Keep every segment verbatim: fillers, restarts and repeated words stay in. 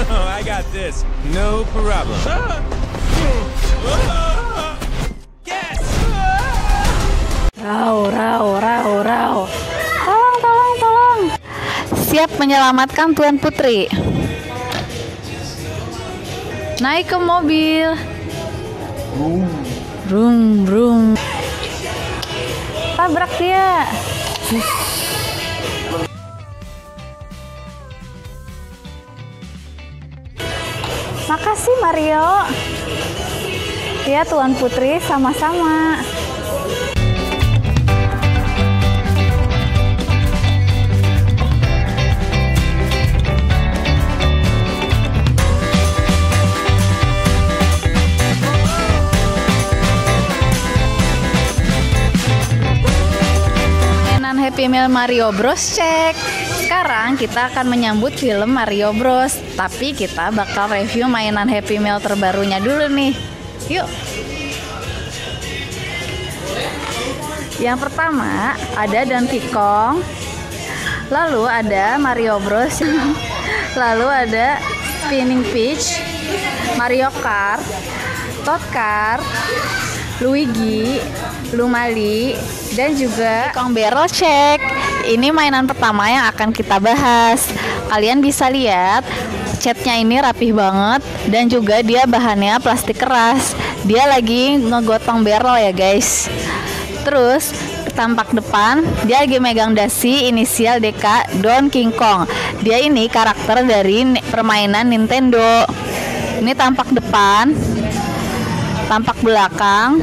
I got this. No problem. Yes! Rau, rau, rau, rau. Tolong, tolong, tolong. Siap menyelamatkan Tuan Putri. Naik ke mobil. Brum, brum. Tabrak dia. Makasih Mario. Ya Tuan Putri, sama-sama. Happy Meal Mario Bros cek. Sekarang kita akan menyambut film Mario Bros. Tapi kita bakal review mainan Happy Meal terbarunya dulu nih. Yuk. Yang pertama ada Donkey Kong. Lalu ada Mario Bros. Lalu ada Spinning Peach, Mario Kart, Toad Kart, Luigi, Lumali, dan juga Kong Barrel cek. Ini mainan pertama yang akan kita bahas. Kalian bisa lihat catnya ini rapih banget, dan juga dia bahannya plastik keras. Dia lagi ngegotong barrel ya guys. Terus tampak depan dia lagi megang dasi inisial D K Donkey Kong. Dia ini karakter dari permainan Nintendo. Ini tampak depan, tampak belakang,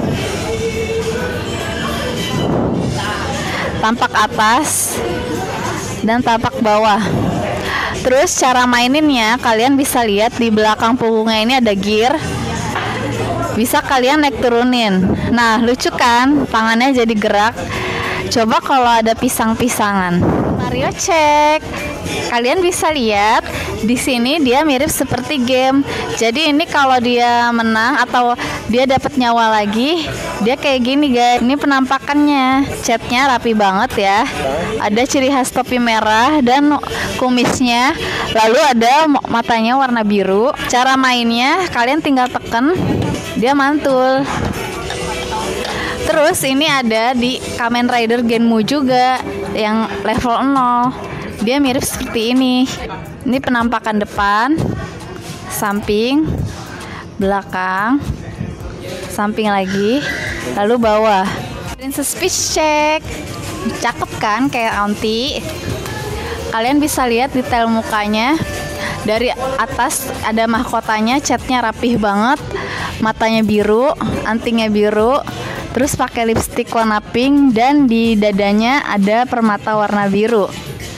tampak atas, dan tampak bawah. Terus cara maininnya kalian bisa lihat di belakang punggungnya ini ada gear. Bisa kalian naik turunin. Nah, lucu kan? Tangannya jadi gerak. Coba kalau ada pisang-pisangan. Mario cek. Kalian bisa lihat di sini dia mirip seperti game. Jadi ini kalau dia menang atau dia dapat nyawa lagi, dia kayak gini guys. Ini penampakannya. Catnya rapi banget ya. Ada ciri khas topi merah dan kumisnya. Lalu ada matanya warna biru. Cara mainnya kalian tinggal tekan, dia mantul. Terus ini ada di Kamen Rider Genmu juga yang level nol. Dia mirip seperti ini. Ini penampakan depan, samping, belakang, samping lagi, lalu bawah. Princess Peach cek. Cakep kan kayak Auntie. Kalian bisa lihat detail mukanya. Dari atas ada mahkotanya, catnya rapih banget. Matanya biru, antingnya biru. Terus pakai lipstick warna pink, dan di dadanya ada permata warna biru.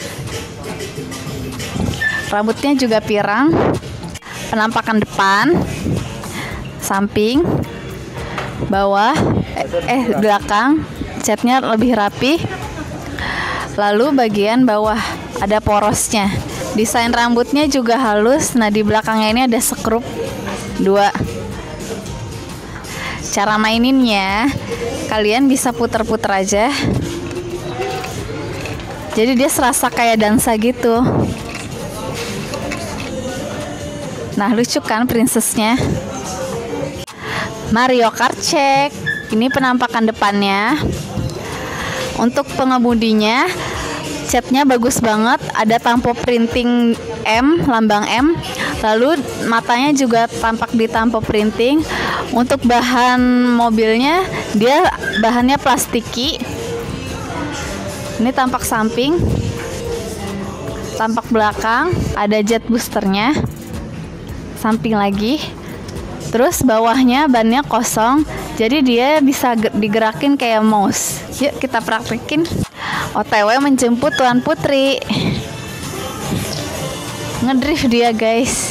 Rambutnya juga pirang. Penampakan depan, samping, bawah, eh, eh belakang, catnya lebih rapi. Lalu bagian bawah ada porosnya. Desain rambutnya juga halus. Nah, di belakangnya ini ada sekrup dua. Cara maininnya kalian bisa puter-puter aja. Jadi dia serasa kayak dansa gitu. Nah, lucu kan princessnya. Mario Kart cek. Ini penampakan depannya. Untuk pengemudinya, catnya bagus banget. Ada tampo printing M, lambang M. Lalu matanya juga tampak di tampo printing. Untuk bahan mobilnya, dia bahannya plastiki. Ini tampak samping, tampak belakang, ada jet boosternya. Samping lagi. Terus bawahnya bannya kosong, jadi dia bisa digerakin kayak mouse. Yuk kita praktekin. O T W menjemput Tuan Putri. Ngedrift dia guys.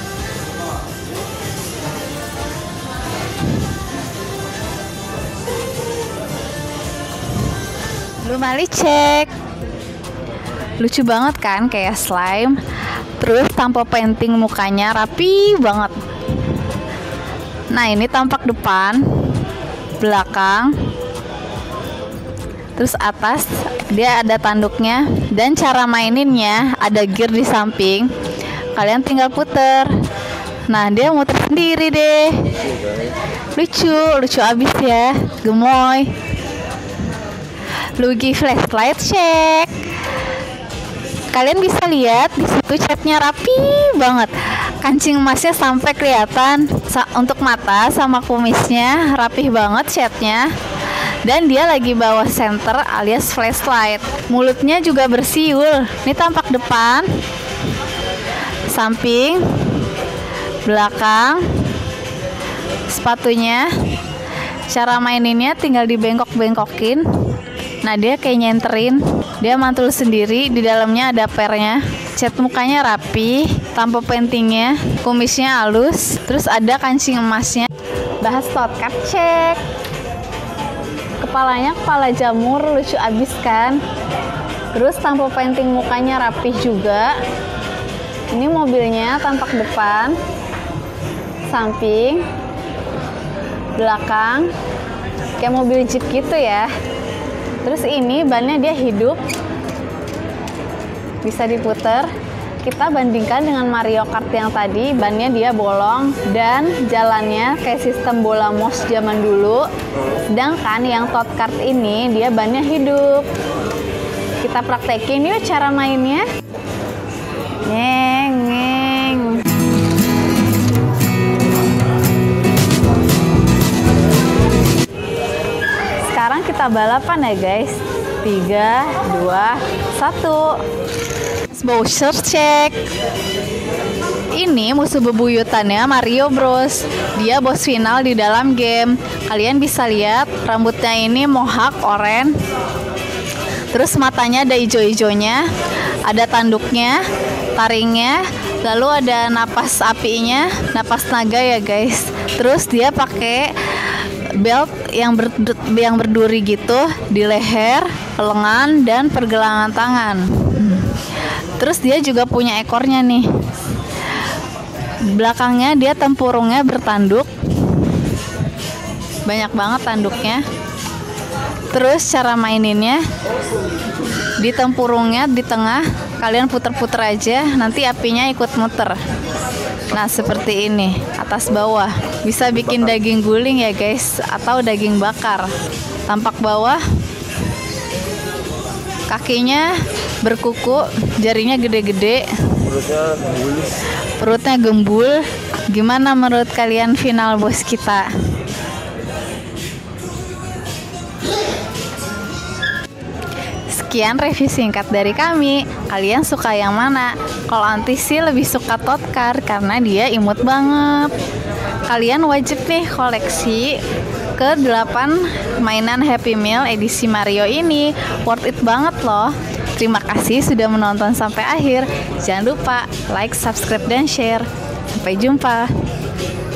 Lumali cek. Lucu banget kan kayak slime. Terus tampo painting mukanya rapi banget. Nah, ini tampak depan, belakang, terus atas dia ada tanduknya. Dan cara maininnya ada gear di samping. Kalian tinggal puter. Nah, dia muter sendiri deh. Lucu, lucu abis ya. Gemoy. Luigi flashlight check. Kalian bisa lihat di situ catnya rapi banget. Kancing emasnya sampai kelihatan. Sa- untuk mata sama kumisnya rapih banget catnya. Dan dia lagi bawa senter alias flashlight. Mulutnya juga bersiul. Ini tampak depan, samping, belakang, sepatunya. Cara maininnya tinggal dibengkok-bengkokin. Nah, dia kayak nyenterin. Dia mantul sendiri, di dalamnya ada pernya. Cat mukanya rapi, tanpa pentingnya, kumisnya halus, terus ada kancing emasnya. Bahas shortcut cek. Kepalanya kepala jamur, lucu abis kan. Terus tanpa penting mukanya rapih juga. Ini mobilnya tampak depan, samping, belakang, kayak mobil jeep gitu ya. Terus ini bannya dia hidup, bisa diputer. Kita bandingkan dengan Mario Kart yang tadi, bannya dia bolong dan jalannya kayak sistem bola mos zaman dulu. Sedangkan yang Toad Kart ini dia bannya hidup. Kita praktekin yuk cara mainnya. Ngeng, ngeng. Sekarang kita balapan ya guys. Tiga, dua, satu. Bowser cek. Ini musuh bebuyutannya Mario Bros. Dia bos final di dalam game. Kalian bisa lihat rambutnya ini mohawk oranye. Terus matanya ada ijo-ijonya. Ada tanduknya, taringnya, lalu ada napas apinya, napas naga ya guys. Terus dia pakai belt yang ber, yang berduri gitu di leher, lengan, dan pergelangan tangan. Terus dia juga punya ekornya nih. Belakangnya dia tempurungnya bertanduk. Banyak banget tanduknya. Terus cara maininnya, di tempurungnya di tengah kalian puter-puter aja, nanti apinya ikut muter. Nah, seperti ini, atas bawah. Bisa bikin daging guling ya guys, atau daging bakar. Tampak bawah, kakinya berkuku, jarinya gede-gede, Perutnya gembul. perutnya gembul. Gimana menurut kalian final bos kita? Sekian review singkat dari kami. Kalian suka yang mana? Kalau Anti sih lebih suka Toad Kart karena dia imut banget. Kalian wajib nih koleksi ke delapan mainan Happy Meal edisi Mario ini. Worth it banget loh. Terima kasih sudah menonton sampai akhir. Jangan lupa like, subscribe, dan share. Sampai jumpa.